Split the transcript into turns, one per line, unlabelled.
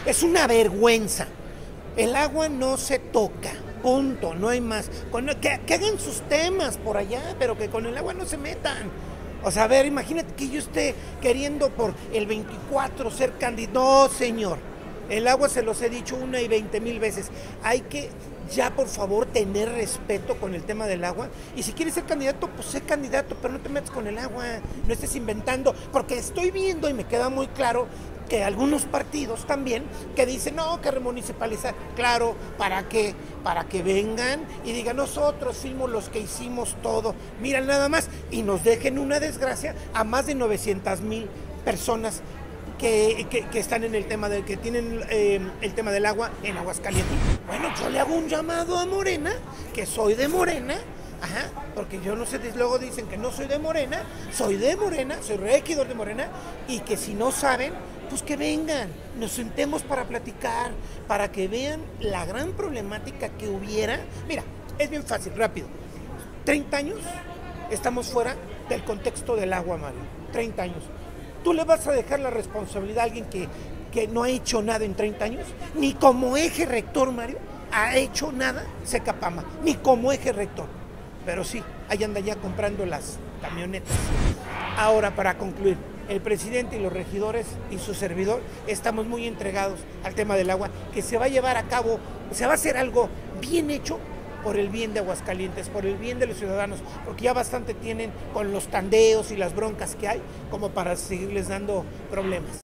Es una vergüenza. El agua no se toca, punto, no hay más. Que hagan sus temas por allá, pero que con el agua no se metan. O sea, a ver, imagínate que yo esté queriendo por el 24 ser candidato. No, señor. El agua se los he dicho 1,020,000 veces. Hay que ya, por favor, tener respeto con el tema del agua. Y si quieres ser candidato, pues sé candidato, pero no te metas con el agua. No estés inventando. Porque estoy viendo y me queda muy claro que algunos partidos también que dicen, no, que remunicipalizar. Claro, ¿para qué? Para que vengan y digan, nosotros fuimos los que hicimos todo. Mira nada más, y nos dejen una desgracia a más de 900,000 personas que están en el tema del que tienen el tema del agua en Aguascalientes. Bueno, yo le hago un llamado a Morena, que soy de Morena. Ajá, porque yo no sé, luego dicen que no soy de Morena, soy regidor de Morena, y que si no saben, pues que vengan, nos sentemos para platicar, para que vean la gran problemática que hubiera. Mira, es bien fácil, rápido. 30 años estamos fuera del contexto del agua, Mario. 30 años. ¿Tú le vas a dejar la responsabilidad a alguien que no ha hecho nada en 30 años? Ni como eje rector, Mario, ha hecho nada Secapama, ni como eje rector. Pero sí, ahí anda ya comprando las camionetas. Ahora, para concluir, el presidente y los regidores y su servidor estamos muy entregados al tema del agua, que se va a llevar a cabo, se va a hacer algo bien hecho por el bien de Aguascalientes, por el bien de los ciudadanos, porque ya bastante tienen con los tandeos y las broncas que hay como para seguirles dando problemas.